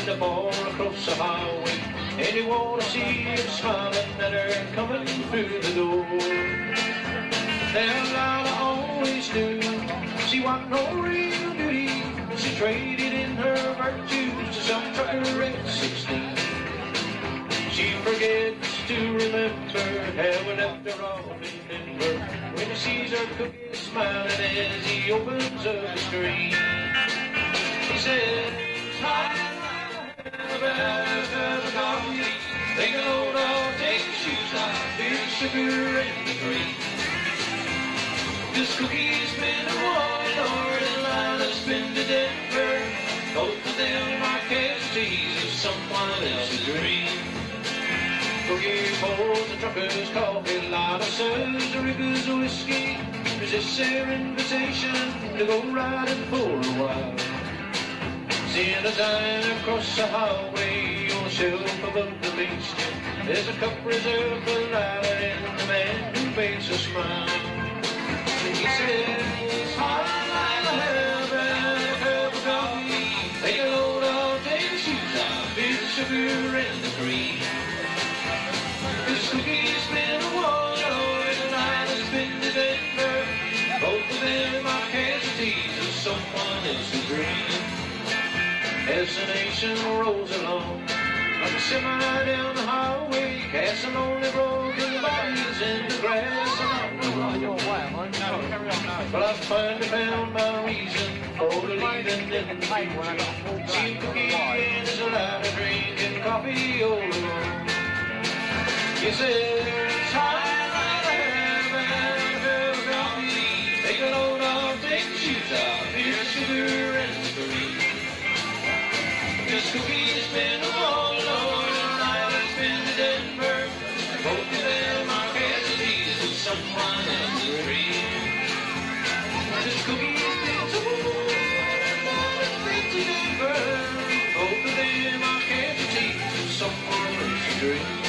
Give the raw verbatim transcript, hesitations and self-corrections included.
the bar across the highway, and you wanna see her smiling at her coming through the door. Now Lyla always knew she wasn't no real beauty. She traded in her virtues to some trucker at sixteen. She forgets to remember how we left her all in Denver when he sees her cookie smiling as he opens up the screen. He said, "Hi, have a cup of coffee. Take a load off, take your shoes off. Here's sugar and the cream. This cookie's been to one Lord and Lila's been to Denver. Both of them are casualties of someone else's dream." Cookie pours the trucker's coffee, Lyla serves the riggers whiskey, resists their invitation to go riding for a while. Seeing a sign across the highway on a shelf above the beach, there's a cup reserved for Lyla and the man who makes her smile. And he says, "Hi, Lyla, have a cup of coffee. Take a load off, take the shoes off. Here's the sugar and the cream. This cookie's been a warlord and Lila's been to Denver. Both of them are casualties of someone else's dream." As the nation rolls along, like a semi down the highway, casting only broken bodies in the grass. Well, I finally found my reason for believing in the future. See Cookie and his Lyla drinking coffee all alone. He says, "Hi, Lyla, have a cup of coffee. Take a load off, take the shoes off. Here's sugar and the cream. This cookie's been a warlord and Lila's been to Denver. Both of them are casualties of someone else's dream. This cookie's been a warlord and Lila's been to Denver. Both of them are casualties of someone else's dream."